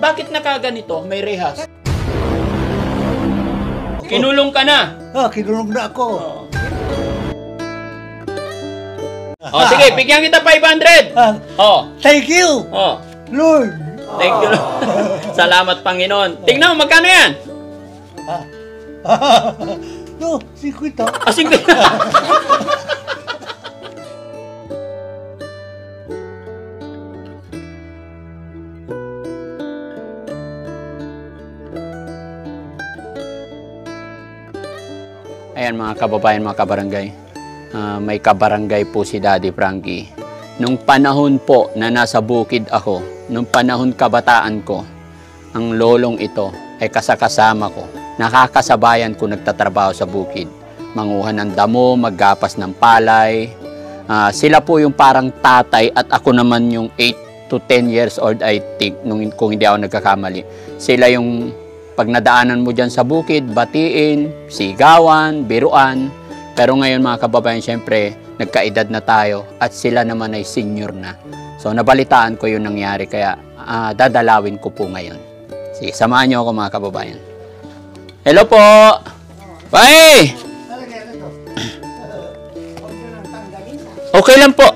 bakit nakaganito? May rehas. Kinulong ka na. Kinulong na ako. Sige, bigyan kita 500. Thank you, Lord. Thank you. Salamat, Panginoon. Tingnan mo, magkano yan? No, 50. 50. Ayan mga kababayan, mga kabarangay. May kabarangay po si Daddy Frankie. Nung panahon po na nasa bukid ako, nung panahon kabataan ko, ang lolong ito ay kasakasama ko. Nakakasabayan ko nagtatrabaho sa bukid. Manguha ng damo, maggapas ng palay. Sila po yung parang tatay at ako naman yung 8 to 10 years old I think, kung hindi ako nagkakamali. Sila yung pag nadaanan mo dyan sa bukid, batiin, sigawan, biruan. Pero ngayon mga kababayan, syempre, nagkaedad na tayo at sila naman ay senior na. So nabalitaan ko yung nangyari kaya dadalawin ko po ngayon. Sige, samahan niyo ako mga kababayan. Hello po! Bye! Okay lang po.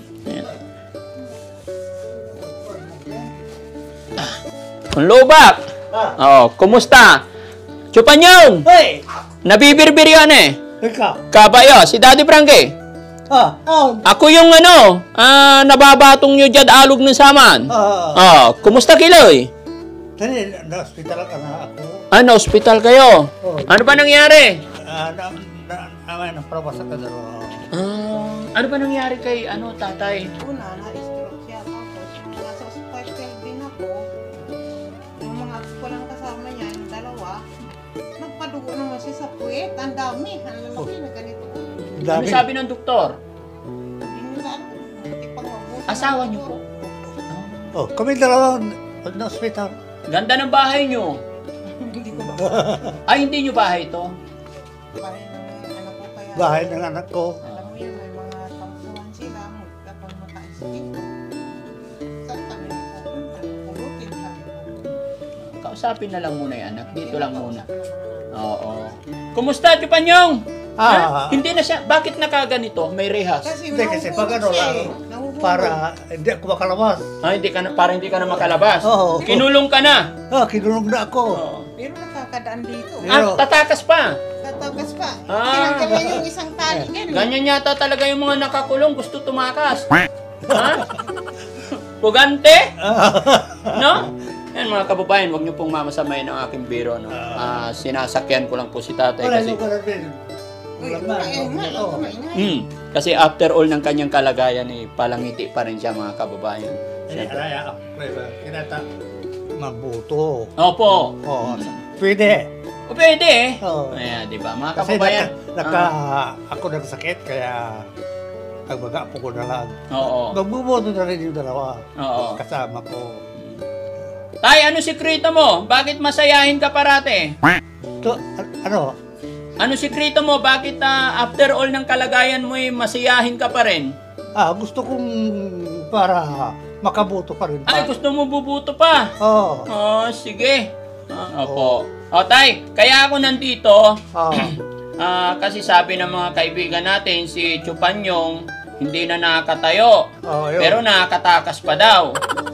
Lubak! Kumusta? Chupanyong! Hey! Nabibirbir yan eh. Ikaw? Kabayo, si Daddy Frankie. Ako yung nababatong nyo dyan alog ng saman. Kumusta kiloy? Tani, na-hospital ka na ako. Na-hospital kayo? Ano ba nangyari? Naprawas ka na. Ano ba nangyari kay tatay? Una, na-stroke siya. Tapos, nasa hospital din ako. Yung mga ko lang kasama niya, yung dalawa, nagpadugo naman siya sa puwet. Ang dami. Ang lalaki na ganito. Ano sabi ng doktor? Hindi nila alam. Hindi pang mabuti. Asawa niyo po? Kami dalawa na-hospital. Ganda ng bahay niyo. Hindi ko ba? Ay, hindi niyo bahay ito? Bahay ng anak ko kaya. Bahay ng anak ko. Alam mo yun, may mga tampuhan sila. Kapag maka-escape. Saan kami pupunta? Pulutin kami. Kausapin na lang muna yung anak. Dito lang muna. Oo. Kumusta, Chupanyong? Hindi na siya. Bakit nakaganito? May rehas. Kasi pag ano lang, para hindi ako makalabas. Para hindi ka na makalabas. Kinulong ka na. Kinulong na ako. Pero nakakadaan dito. Tatakas pa. Tatagas pa. Tinanggal niya yung isang tali. Ganyan yata talaga yung mga nakakulong. Gusto tumakas. Pugante? No? Yan mga kababayan, huwag niyo pong mamasamayin ang aking biro. No? Sinasakyan ko lang po si tatay kasi... Kasi after all ng kanyang kalagayan, palangiti pa rin siya mga kababayan. Kinata mabuto. Opo. Pwede. Pwede eh. Ayan, di ba? Mga kababayan. Ako nagsakit, kaya nagbaga po ko na lang. Magbuboto na rin yung dalawa. Kasama ko. Tay, ano sikreto mo? Bakit masayahin ka parate? Ano sikreto mo? Bakit after all ng kalagayan mo masiyahin ka pa rin? Gusto kong para makabuto pa rin. Ay, gusto mo bubuto pa? Sige. Opo. Tay, kaya ako nandito. Kasi sabi ng mga kaibigan natin, si Chupanyong hindi na nakatayo. Pero nakatakas pa daw.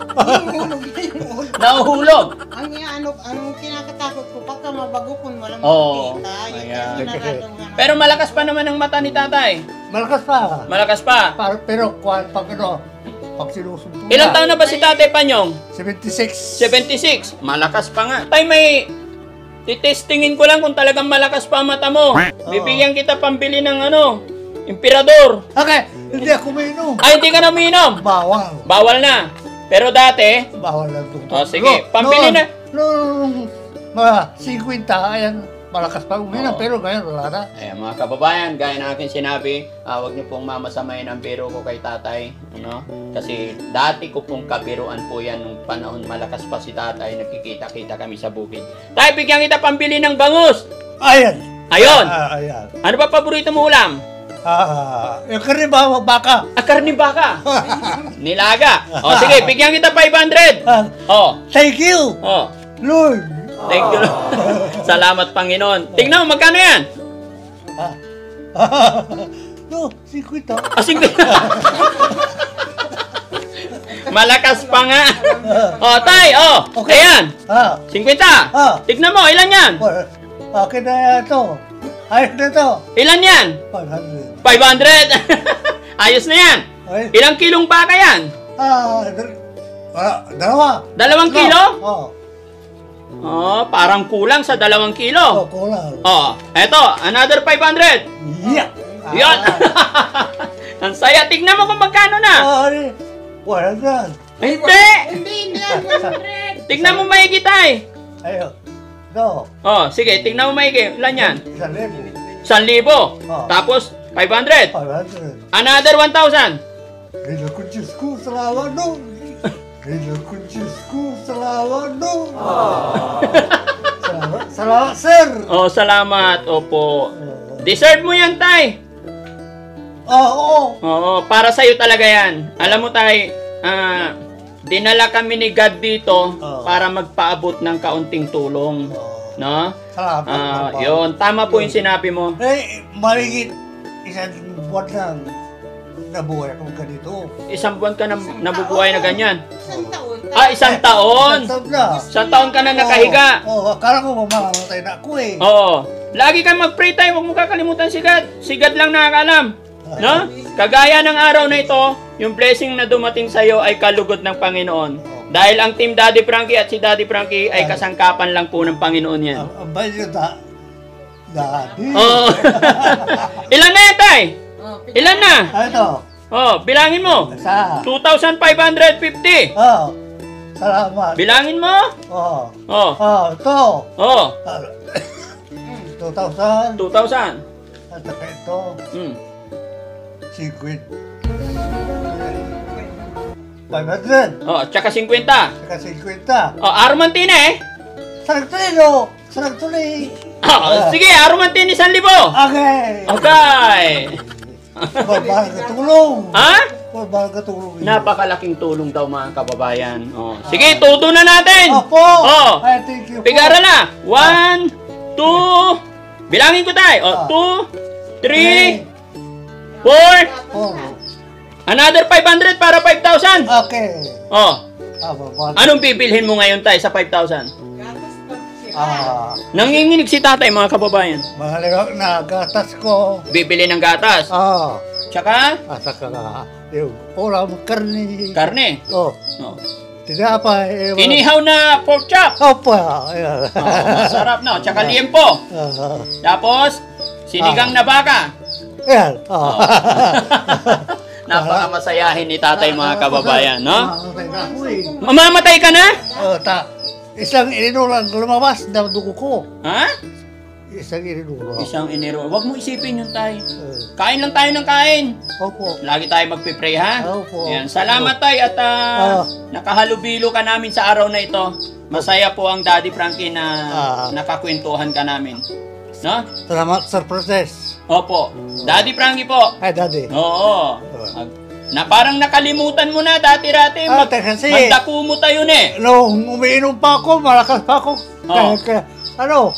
Nahuhulog. Ang kinakatakot ko, pagka mabagukon, walang makikita. Pero malakas pa naman ang mata ni tatay. Malakas pa. Malakas pa. Pero pag sinusumpo. Ilang taon na ba si Tatay Panyong? 76. 76. Malakas pa nga. Tay, may titestingin ko lang kung talagang malakas pa ang mata mo. Bibigyan kita pambili ng Emperador. Okay, hindi ako uminom. Ay, hindi ka na uminom? Bawal. Bawal na. Pero dati? Bawal na doktor. Sige, pambili na. Mga 50, ayan, malakas pa uminom, pero ngayon wala na. Ayan mga kababayan, gaya na akin sinabi, huwag niyo pong mamasamayin ang biro ko kay tatay. Kasi dati ko pong kabiruan po yan nung panahon malakas pa si tatay, nagkikita-kita kami sa bukid. Tay, bigyan kita pambili ng bangus. Ayan. Ayon. Ayan. Ano ba paborito mo ulam? Yung karne baka. Karni baka. Nilaga. O sige, bigyan kita 500. O. Thank you, O. Lord. Thank you. Salamat, Panginoon. Tingnan mo, magkano yan? No, 50. Asing Malakas pa nga. O, tay, o. Okay. Ayan. 50. Ah. Tignan mo, ilan yan? Akin na ito. Ayos na ito. Ilan yan? 500. 500. Ayos na yan. Ay. Ilang kilong baka yan? Dalawa. 2 kilo? Oo. Oh, parang kulang sa 2 kilo. Kulang. Oh, eto, another 500. Yeah. Yan. Ang saya. Tignan mo kung magkano na. Wala na. Hindi. Hindi yan, 100. Tignan mo maigi, tay. Ayun. Ito. Oh, sige, tignan mo maigi. Ilan yan? 1,000. 1,000. Tapos, 500. 500. Another 1,000. Gila ko Diyos ko, salamat no. Gila ko Diyos ko, salamat no. Salamat, sir. Oh, salamat. Opo. Deserve mo yan, tay. Oo. Oo, para sa'yo talaga yan. Alam mo, tay, dinala kami ni God dito para magpaabot ng kaunting tulong. No? Salamat. Yun, tama po yung sinabi mo. Maligit isang buwan lang nabuhay akong ganito. Isang buwan ka na nabubuhay na ganyan. Isang taon. Isang taon. Isang taon ka na nakahiga. Oo, akala ko mamamatay na ako eh. Oo. Lagi kang mag-pray tayo, huwag mo kakalimutan si God. Si God lang nakakaalam. No? Kagaya ng araw na ito, yung blessing na dumating sa iyo ay kalugod ng Panginoon. Dahil ang Team Daddy Frankie at si Daddy Frankie ay kasangkapan lang po ng Panginoon yan. Ang bayo Daddy. Oo. Ilan na yan, tay? Ilan na? Ito. Bilangin mo. Sa. 2,550. Salamat. Bilangin mo. Ito. 2,000. 2,000. At saka ito. 500. Tsaka 50. Saka 50. Armantine eh. Saragtulino. Saragtuli. Sige, Armantine 1,000. Okay. Okay. Barbarang katulong. Ha? Barbarang katulong. Napakalaking tulong daw mga kababayan. Sige, todo na natin. Opo. Ay, thank you. Pigara na. 1, 2. Bilangin ko tayo. 2, 3, 4. Another 500 para 5,000. Okay. Anong Anong bibilhin mo ngayon tayo sa 5,000? Gatas pag siya. Nanginginig si tatay mga kababayan. Mahalaga na gatas ko. Bibili ng gatas. Tsaka Saka yung ulam, karni. karne. Tinapay. Inihaw na pork chop. Opo. Ayan. Masarap no. Tsaka liempo. Tapos sinigang na baka. Ayan. Napakamasayahin ni tatay mga kababayan, no? Mamamatay na ako eh. Mamamatay ka na? Isang ininulang lumabas na dugo ko. Ha? Isang ininulang. Isang inero. Huwag mo isipin yun, tay. Kain lang tayo ng kain. Opo. Lagi tayo magpipray, ha? Opo. Yan. Salamat, tay, at nakahalubilo ka namin sa araw na ito. Masaya po ang Daddy Frankie na nakakwentuhan ka namin. No? Salamat, Sir Princess. Opo. Daddy Frankie po. Ay, Daddy. Oo. Na parang nakalimutan mo na dati-dati. Kasi Magdaku mo tayo eh. nung umiinom pa ako, malakas pa ako. Ano?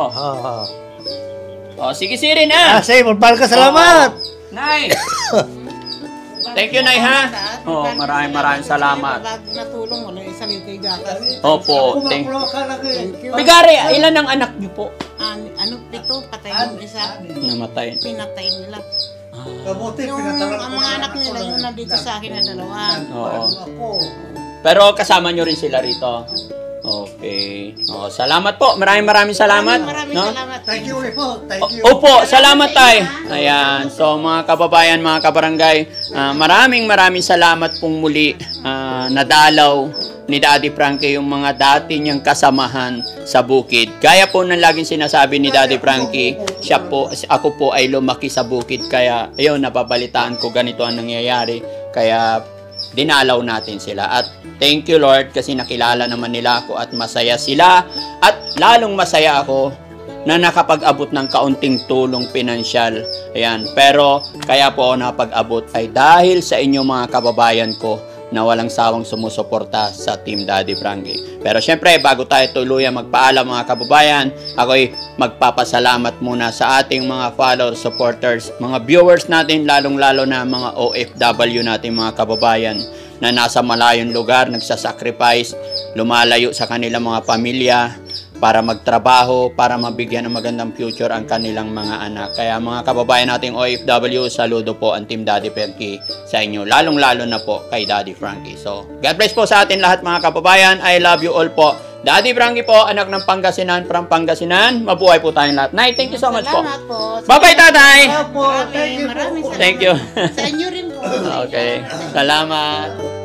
Sige, Sirin, ha? Say, magbalik ka, salamat. Nay. Thank you, Nay, ha? Maraming salamat. Natulong mo na isang litay gatas. Opo. Thank you. Bigari, ilan ang anak niyo po? Pito, patay yung isa. Namatay. Pinatay nila. Kabuti, Yung pinatalag ang mga anak nila, yung nandito sa akin na dalawa. Oo. Pero kasama nyo rin sila rito. Okay. Salamat po. Maraming salamat. Maraming no? salamat. Thank you, Ripo. Thank you. Opo, salamat tayo. Ayan. So mga kababayan, mga kabarangay, maraming salamat pong muli nadalaw ni Daddy Frankie yung mga dati niyang kasamahan sa bukid. Gaya po ng laging sinasabi ni Daddy Frankie, ako po ay lumaki sa bukid. Kaya ayun, napabalitaan ko ganito ang nangyayari. Kaya dinalaw natin sila. At thank you, Lord, kasi nakilala naman nila ako at masaya sila. At lalong masaya ako na nakapag-abot ng kaunting tulong pinansyal. Ayan. Pero kaya po ako napag-abot ay dahil sa inyo mga kababayan ko na walang sawang sumusuporta sa Team Daddy Frankie. Pero syempre, bago tayo tuluyan magpaalam mga kababayan, ako'y magpapasalamat muna sa ating mga followers, supporters, mga viewers natin, lalong-lalo na mga OFW natin mga kababayan na nasa malayong lugar, nagsasacrifice, lumalayo sa kanilang mga pamilya para magtrabaho, para mabigyan ng magandang future ang kanilang mga anak. Kaya mga kababayan nating OFW, saludo po ang Team Daddy Frankie sa inyo, lalong-lalo na po kay Daddy Frankie. So, God bless po sa atin lahat mga kababayan. I love you all po. Daddy Frankie po, anak ng Pangasinan, from Pangasinan. Mabuhay po tayong lahat. Nay, thank you so much po. Salamat po. Bye-bye, tatay! Opo, thank you po. Maraming salamat. Thank you. Sa inyo rin po. Okay. Salamat.